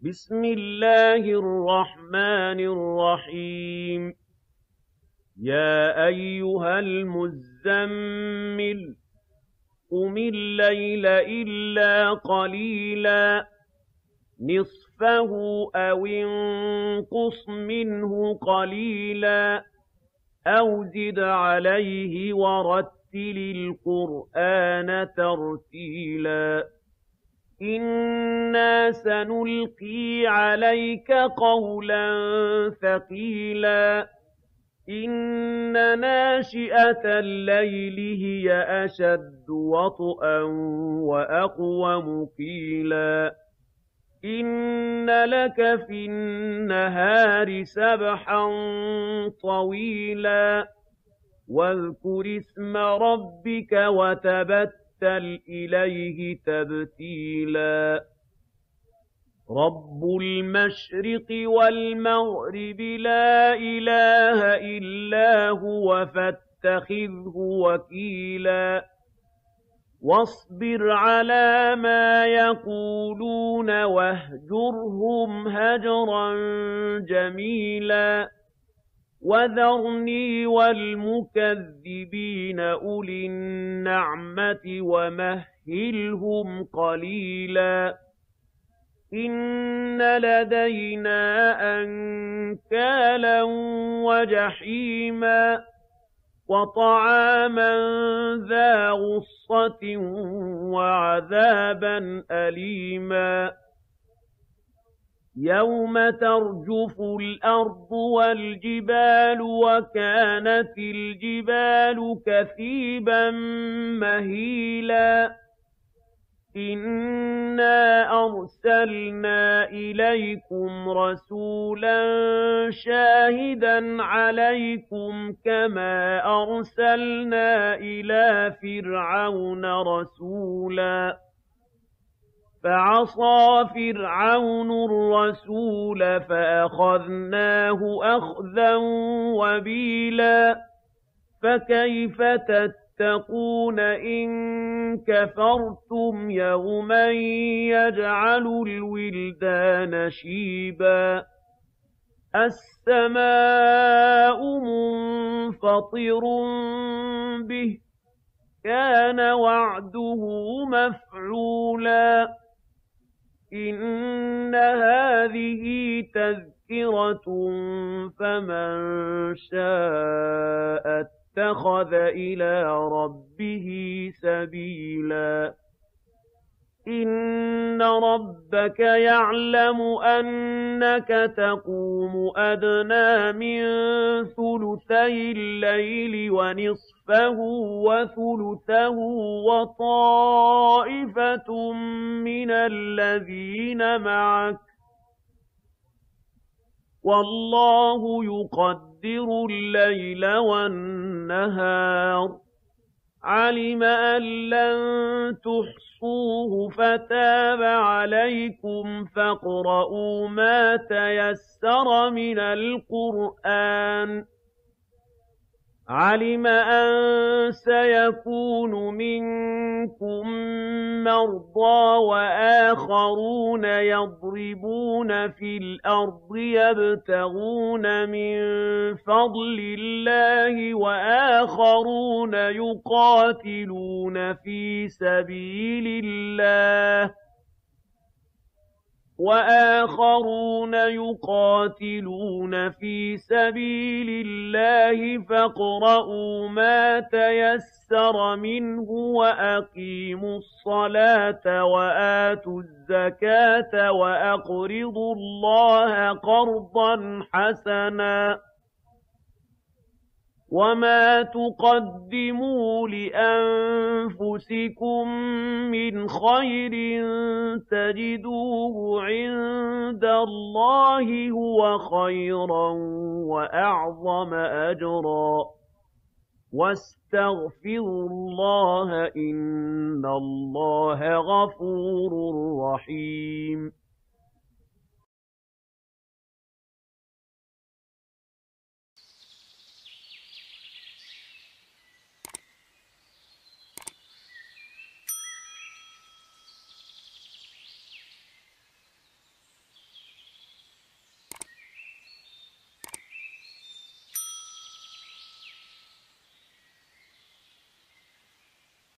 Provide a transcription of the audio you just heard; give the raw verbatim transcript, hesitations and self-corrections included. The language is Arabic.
بسم الله الرحمن الرحيم يا أيها المزمل قم الليل إلا قليلا نصفه أو انقص منه قليلا أو زد عليه ورتل القرآن ترتيلا إنا سنلقي عليك قولا ثقيلا إن ناشئة الليل هي أشد وطئا وأقوم قيلا إن لك في النهار سبحا طويلا واذكر اسم ربك وتبتل إليه تبتيلا رب المشرق والمغرب لا إله إلا هو فاتخذه وكيلا واصبر على ما يقولون واهجرهم هجرا جميلا وذرني والمكذبين أولي النعمة ومهلهم قليلا إن لدينا أنكالا وجحيما وطعاما ذا غصة وعذابا أليما يوم ترجف الأرض والجبال وكانت الجبال كثيبا مهيلا إنا أرسلنا إليكم رسولا شاهدا عليكم كما أرسلنا إلى فرعون رسولا فعصى فرعون الرسول فأخذناه أخذا وبيلا فكيف تتقون إن كفرتم يوما يجعل الولدان شيبا السماء منفطر به كان وعده مفعولا إن هذه تذكرة فمن شاء اتخذ إلى ربه سبيلا إن ربك يعلم أنك تقوم أدنى من ثلثي الليل ونصفه وثلثه وطائفة من الذين معك والله يقدر الليل والنهار علم أن لن تحصوه فتاب عليكم فاقرؤوا ما تيسر من القرآن علم أن سيكون منكم مرضى وآخرون يضربون في الأرض يبتغون من فضل الله وآخرون يقاتلون في سبيل الله وآخرون يقاتلون في سبيل الله فاقرؤوا ما تيسر منه وأقيموا الصلاة وآتوا الزكاة وأقرضوا الله قرضا حسنا وما تقدموا لأنفسكم من خير تجدوه عند الله هو خيرا وأعظم أجرا واستغفروا الله إن الله غفور رحيم